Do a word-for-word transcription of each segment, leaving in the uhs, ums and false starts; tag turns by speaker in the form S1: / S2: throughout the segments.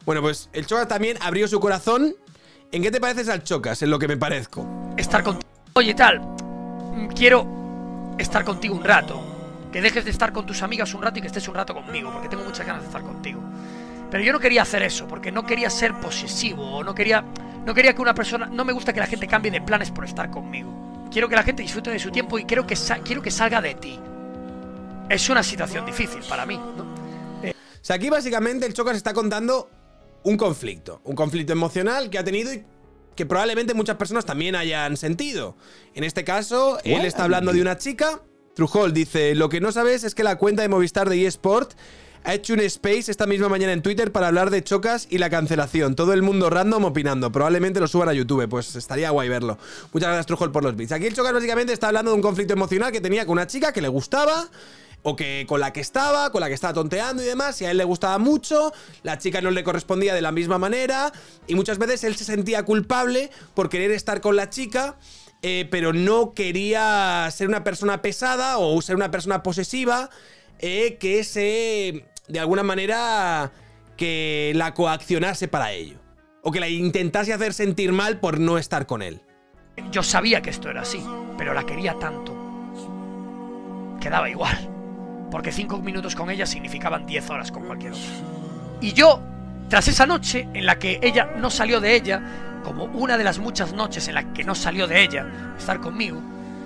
S1: Bueno, pues el Chocas también abrió su corazón. ¿En qué te pareces al Chocas? En lo que me parezco.
S2: Estar contigo. Oye, tal, quiero estar contigo un rato. Que dejes de estar con tus amigas un rato y que estés un rato conmigo, porque tengo muchas ganas de estar contigo. Pero yo no quería hacer eso, porque no quería ser posesivo, o no quería, no quería que una persona... No me gusta que la gente cambie de planes por estar conmigo. Quiero que la gente disfrute de su tiempo y quiero que, sa quiero que salga de ti. Es una situación difícil para mí, ¿no? Eh.
S1: O sea, aquí básicamente el Chocas está contando un conflicto. Un conflicto emocional que ha tenido y que probablemente muchas personas también hayan sentido. En este caso, él está hablando de una chica. Trujol dice, lo que no sabes es que la cuenta de Movistar de eSport ha hecho un space esta misma mañana en Twitter para hablar de Chocas y la cancelación. Todo el mundo random opinando. Probablemente lo suban a YouTube. Pues estaría guay verlo. Muchas gracias, Trujol, por los bits. Aquí el Chocas básicamente está hablando de un conflicto emocional que tenía con una chica que le gustaba, o que con la que estaba, con la que estaba tonteando y demás, y a él le gustaba mucho, la chica no le correspondía de la misma manera, y muchas veces él se sentía culpable por querer estar con la chica, eh, pero no quería ser una persona pesada o ser una persona posesiva, eh, que se, de alguna manera, que la coaccionase para ello, o que la intentase hacer sentir mal por no estar con él.
S2: Yo sabía que esto era así, pero la quería tanto que daba igual. Porque cinco minutos con ella significaban diez horas con cualquier otro. Y yo, tras esa noche en la que ella no salió de ella, como una de las muchas noches en las que no salió de ella estar conmigo,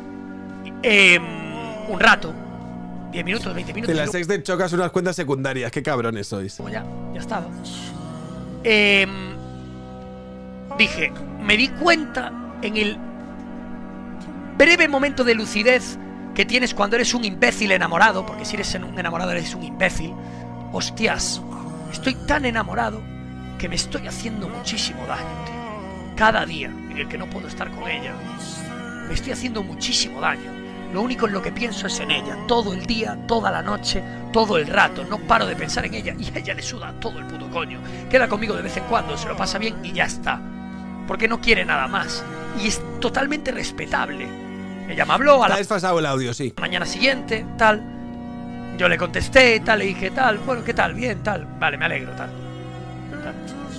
S2: eh, un rato, diez minutos, veinte minutos...
S1: De las seis de Chocas unas cuentas secundarias, qué cabrones sois.
S2: Como ya, ya estaba. Eh, dije, me di cuenta en el breve momento de lucidez que tienes cuando eres un imbécil enamorado, porque si eres un enamorado eres un imbécil. Hostias, estoy tan enamorado que me estoy haciendo muchísimo daño, tío. Cada día en el que no puedo estar con ella, me estoy haciendo muchísimo daño. Lo único en lo que pienso es en ella, todo el día, toda la noche, todo el rato. No paro de pensar en ella y a ella le suda todo el puto coño. Queda conmigo de vez en cuando, se lo pasa bien y ya está. Porque no quiere nada más. Y es totalmente respetable. Ella me habló a la...
S1: Está desfasado el audio, sí.
S2: Mañana siguiente, tal. Yo le contesté, tal, le dije, tal. Bueno, ¿qué tal? Bien, tal. Vale, me alegro, tal. tal.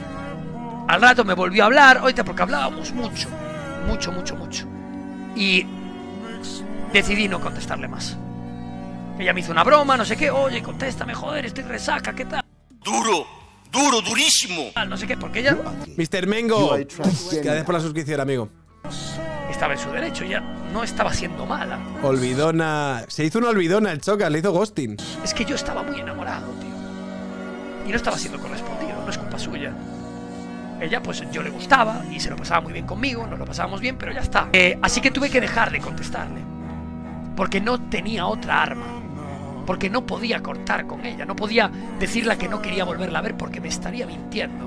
S2: Al rato me volvió a hablar, ahorita porque hablábamos mucho. Mucho, mucho, mucho. Y decidí no contestarle más. Ella me hizo una broma, no sé qué. Oye, contéstame, joder, estoy resaca, ¿qué tal?
S3: Duro, duro, durísimo.
S2: No sé qué, porque ella...
S1: mister Mengo, gracias por la suscripción, amigo.
S2: Estaba en su derecho, ya no estaba siendo mala.
S1: Olvidona. Se hizo una olvidona el Chocas, le hizo ghosting.
S2: Es que yo estaba muy enamorado, tío. Y no estaba siendo correspondido, no es culpa suya. Ella, pues yo le gustaba y se lo pasaba muy bien conmigo, nos lo pasábamos bien, pero ya está. Eh, así que tuve que dejar de contestarle. Porque no tenía otra arma. Porque no podía cortar con ella, no podía decirle que no quería volverla a ver porque me estaría mintiendo.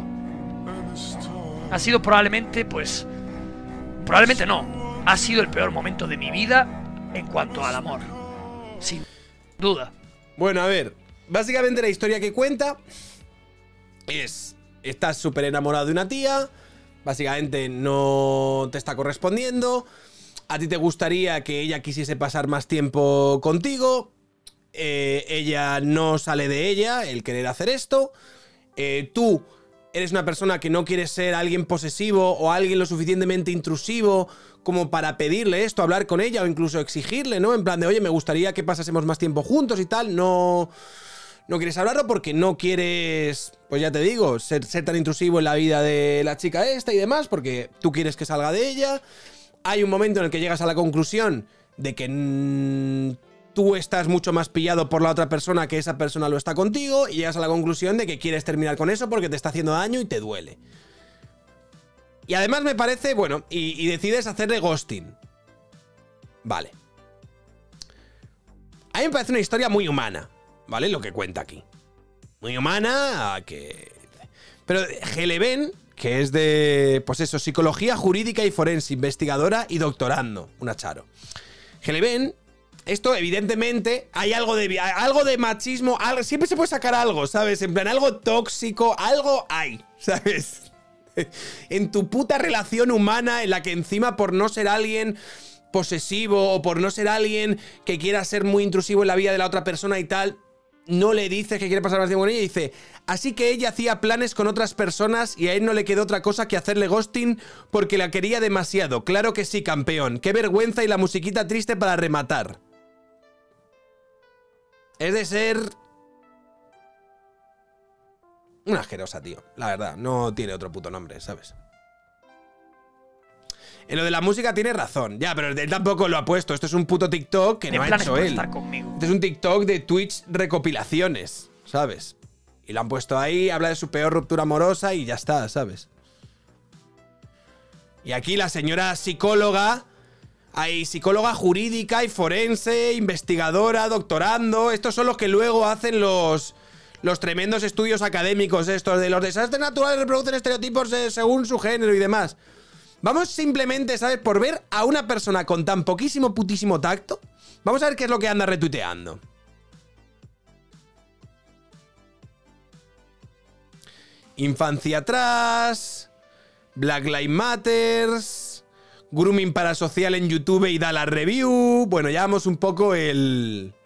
S2: Ha sido probablemente, pues... Probablemente no. Ha sido el peor momento de mi vida en cuanto al amor. Sin duda.
S1: Bueno, a ver. Básicamente la historia que cuenta es... Estás súper enamorado de una tía. Básicamente no te está correspondiendo. A ti te gustaría que ella quisiese pasar más tiempo contigo. Eh, ella no sale de ella el querer hacer esto. Eh, tú eres una persona que no quiere ser alguien posesivo o alguien lo suficientemente intrusivo como para pedirle esto, hablar con ella o incluso exigirle, ¿no? En plan de, oye, me gustaría que pasásemos más tiempo juntos y tal. No, no quieres hablarlo porque no quieres, pues ya te digo, ser, ser tan intrusivo en la vida de la chica esta y demás, porque tú quieres que salga de ella. Hay un momento en el que llegas a la conclusión de que mmm, tú estás mucho más pillado por la otra persona que esa persona lo está contigo y llegas a la conclusión de que quieres terminar con eso porque te está haciendo daño y te duele. Y además me parece, bueno, y, y decides hacerle ghosting. Vale. A mí me parece una historia muy humana, ¿vale? Lo que cuenta aquí. Muy humana, que... Pero Geleven, que es de, pues eso, psicología jurídica y forense, investigadora y doctorando, una charo. Geleven... Esto, evidentemente, hay algo de algo de machismo, algo, siempre se puede sacar algo, ¿sabes? En plan, algo tóxico, algo hay, ¿sabes? En tu puta relación humana en la que encima por no ser alguien posesivo o por no ser alguien que quiera ser muy intrusivo en la vida de la otra persona y tal, no le dices que quiere pasar más tiempo con ella, y dice, así que ella hacía planes con otras personas y a él no le quedó otra cosa que hacerle ghosting porque la quería demasiado. Claro que sí, campeón. Qué vergüenza, y la musiquita triste para rematar. Es de ser una asquerosa, tío. La verdad, no tiene otro puto nombre, ¿sabes? En lo de la música tiene razón. Ya, pero él tampoco lo ha puesto. Esto es un puto TikTok que no ha hecho él. Este es un TikTok de Twitch recopilaciones, ¿sabes? Y lo han puesto ahí, habla de su peor ruptura amorosa y ya está, ¿sabes? Y aquí la señora psicóloga... Hay psicóloga jurídica y forense, investigadora, doctorando. Estos son los que luego hacen los... Los tremendos estudios académicos estos de los desastres naturales reproducen estereotipos eh, según su género y demás. Vamos simplemente, ¿sabes? Por ver a una persona con tan poquísimo putísimo tacto. Vamos a ver qué es lo que anda retuiteando. Infancia atrás. Black Lives Matters. Grooming parasocial en YouTube y da la review. Bueno, ya vamos un poco el...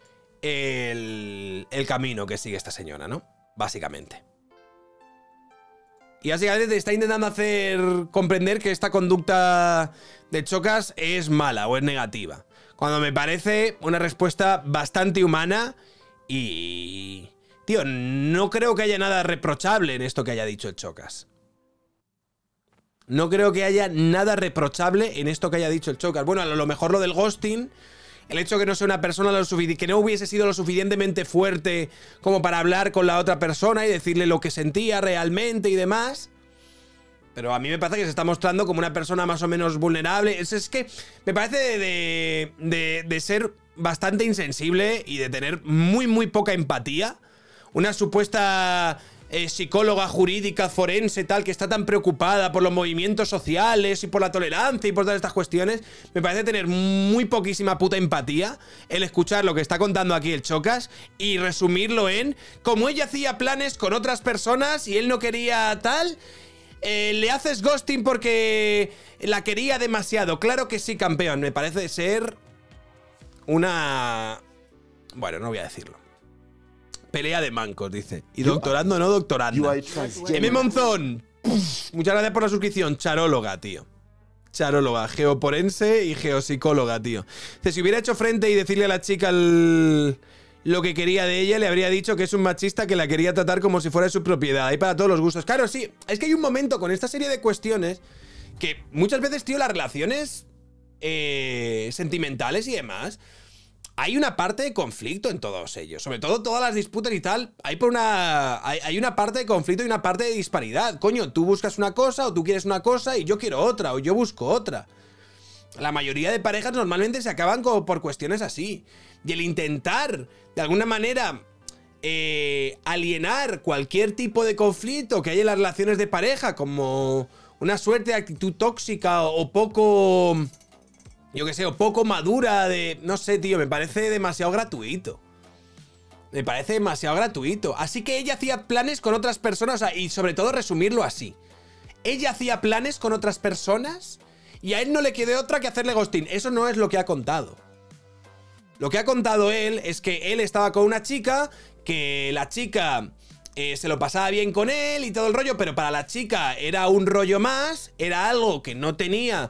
S1: El, el camino que sigue esta señora, ¿no? Básicamente. Y básicamente te está intentando hacer comprender que esta conducta de Chocas es mala o es negativa. Cuando me parece una respuesta bastante humana y... Tío, no creo que haya nada reprochable en esto que haya dicho el Chocas. No creo que haya nada reprochable en esto que haya dicho el Chocas. Bueno, a lo mejor lo del ghosting... El hecho de que no sea una persona lo suficiente, que no hubiese sido lo suficientemente fuerte como para hablar con la otra persona y decirle lo que sentía realmente y demás. Pero a mí me parece que se está mostrando como una persona más o menos vulnerable. Es, es que me parece de, de, de, de ser bastante insensible y de tener muy, muy poca empatía. Una supuesta... Eh, psicóloga jurídica, forense, tal, que está tan preocupada por los movimientos sociales y por la tolerancia y por todas estas cuestiones, me parece tener muy poquísima puta empatía el escuchar lo que está contando aquí el Chocas y resumirlo en como ella hacía planes con otras personas y él no quería tal, eh, le haces ghosting porque la quería demasiado. Claro que sí, campeón. Me parece ser una... Bueno, no voy a decirlo. Pelea de mancos, dice. Y doctorando, no doctorando. M. Monzón. Puf, muchas gracias por la suscripción. Charóloga, tío. Charóloga, geoporense y geopsicóloga, tío. Dice, si hubiera hecho frente y decirle a la chica el... lo que quería de ella, le habría dicho que es un machista que la quería tratar como si fuera su propiedad. Ahí para todos los gustos. Claro, sí. Es que hay un momento con esta serie de cuestiones que muchas veces, tío, las relaciones eh, sentimentales y demás... Hay una parte de conflicto en todos ellos. Sobre todo todas las disputas y tal. Hay por una. Hay, hay una parte de conflicto y una parte de disparidad. Coño, tú buscas una cosa o tú quieres una cosa y yo quiero otra o yo busco otra. La mayoría de parejas normalmente se acaban como por cuestiones así. Y el intentar, de alguna manera, eh, alienar cualquier tipo de conflicto que hay en las relaciones de pareja, como una suerte de actitud tóxica o, o poco. Yo qué sé, o poco madura de... No sé, tío, me parece demasiado gratuito. Me parece demasiado gratuito. Así que ella hacía planes con otras personas, o sea, y sobre todo resumirlo así. Ella hacía planes con otras personas y a él no le quedó otra que hacerle ghosting. Eso no es lo que ha contado. Lo que ha contado él es que él estaba con una chica, que la chica... Eh, se lo pasaba bien con él y todo el rollo, pero para la chica era un rollo más, era algo que no tenía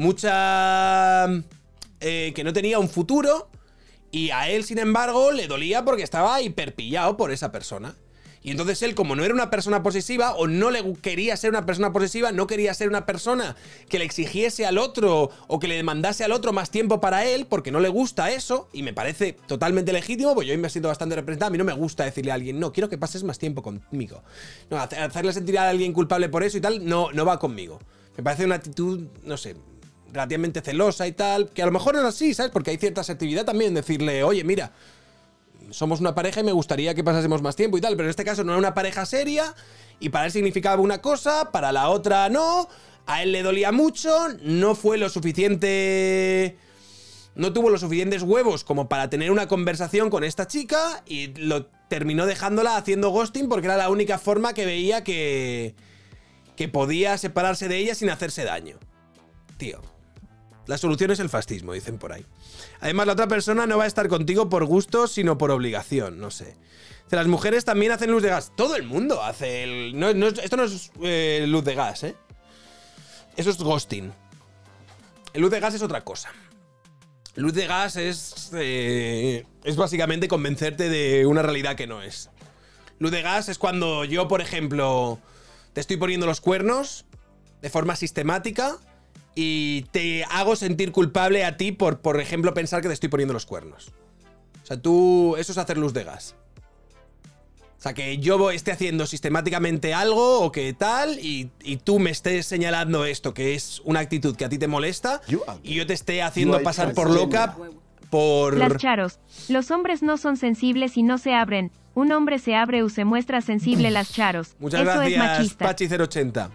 S1: mucha... Eh, que no tenía un futuro, y a él, sin embargo, le dolía porque estaba hiperpillado por esa persona. Y entonces él, como no era una persona posesiva, o no le quería ser una persona posesiva, no quería ser una persona que le exigiese al otro o que le demandase al otro más tiempo para él, porque no le gusta eso, y me parece totalmente legítimo, pues yo me siento bastante representado. A mí no me gusta decirle a alguien, no, quiero que pases más tiempo conmigo. No, hacerle sentir a alguien culpable por eso y tal, no, no va conmigo. Me parece una actitud, no sé, relativamente celosa y tal, que a lo mejor no es así, ¿sabes? Porque hay cierta asertividad también, decirle, oye, mira... somos una pareja y me gustaría que pasásemos más tiempo y tal, pero en este caso no era una pareja seria y para él significaba una cosa, para la otra no, a él le dolía mucho, no fue lo suficiente... no tuvo los suficientes huevos como para tener una conversación con esta chica y lo terminó dejándola haciendo ghosting porque era la única forma que veía que... que podía separarse de ella sin hacerse daño. Tío. La solución es el fascismo, dicen por ahí. Además, la otra persona no va a estar contigo por gusto, sino por obligación, no sé. Las mujeres también hacen luz de gas. Todo el mundo hace el... No, no, esto no es eh, luz de gas, ¿eh? Eso es ghosting. El luz de gas es otra cosa. Luz de gas es... Eh, es básicamente convencerte de una realidad que no es. Luz de gas es cuando yo, por ejemplo, te estoy poniendo los cuernos de forma sistemática y te hago sentir culpable a ti por, por ejemplo, pensar que te estoy poniendo los cuernos. O sea, tú... Eso es hacer luz de gas. O sea, que yo esté haciendo sistemáticamente algo o que tal y, y tú me estés señalando esto, que es una actitud que a ti te molesta y yo te esté haciendo pasar por loca por...
S4: Las charos. Los hombres no son sensibles y no se abren. Un hombre se abre o se muestra sensible. Las charos.
S1: Muchas
S4: Eso
S1: gracias,
S4: es machista.
S1: Pachi cero ochenta.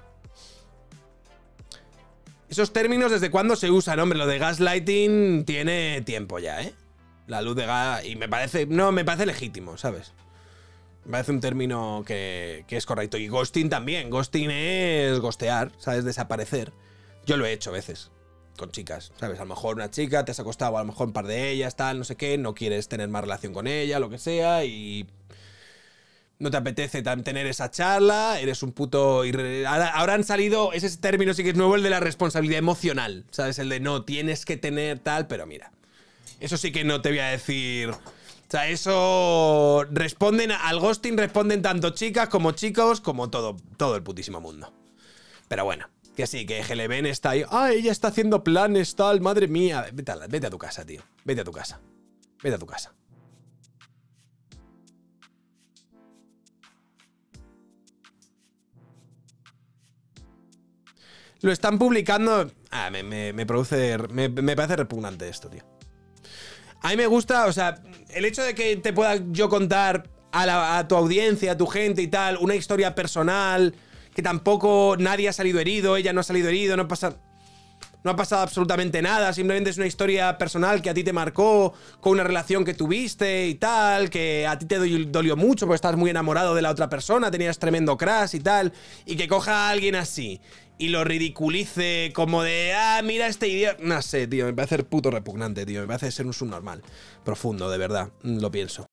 S1: Esos términos, ¿desde cuándo se usan? Hombre, lo de gaslighting tiene tiempo ya, ¿eh? La luz de gas... Y me parece... No, me parece legítimo, ¿sabes? Me parece un término que, que es correcto. Y ghosting también. Ghosting es ghostear, ¿sabes? Desaparecer. Yo lo he hecho a veces con chicas, ¿sabes? A lo mejor una chica, te has acostado a lo mejor un par de ellas, tal, no sé qué, no quieres tener más relación con ella, lo que sea, y no te apetece tener esa charla, eres un puto... Ahora, ahora han salido, ese término sí que es nuevo, el de la responsabilidad emocional, ¿sabes? El de no, tienes que tener tal, pero mira, eso sí que no te voy a decir... O sea, eso... Responden al ghosting, responden tanto chicas como chicos, como todo, todo el putísimo mundo. Pero bueno, que sí, que G L B N está ahí. Ah, ella está haciendo planes, tal, madre mía. Vete a, vete a tu casa, tío. Vete a tu casa. Vete a tu casa. Lo están publicando... Ah, me, me, me produce... Me, me parece repugnante esto, tío. A mí me gusta, o sea, el hecho de que te pueda yo contar a, la, a tu audiencia, a tu gente y tal, una historia personal, que tampoco nadie ha salido herido, ella no ha salido herido, no pasa... No ha pasado absolutamente nada, simplemente es una historia personal que a ti te marcó, con una relación que tuviste y tal, que a ti te dolió mucho porque estás muy enamorado de la otra persona, tenías tremendo crush y tal, y que coja a alguien así y lo ridiculice como de, ah, mira este idiota. No sé, tío, me parece puto repugnante, tío, me parece ser un subnormal. Profundo, de verdad, lo pienso.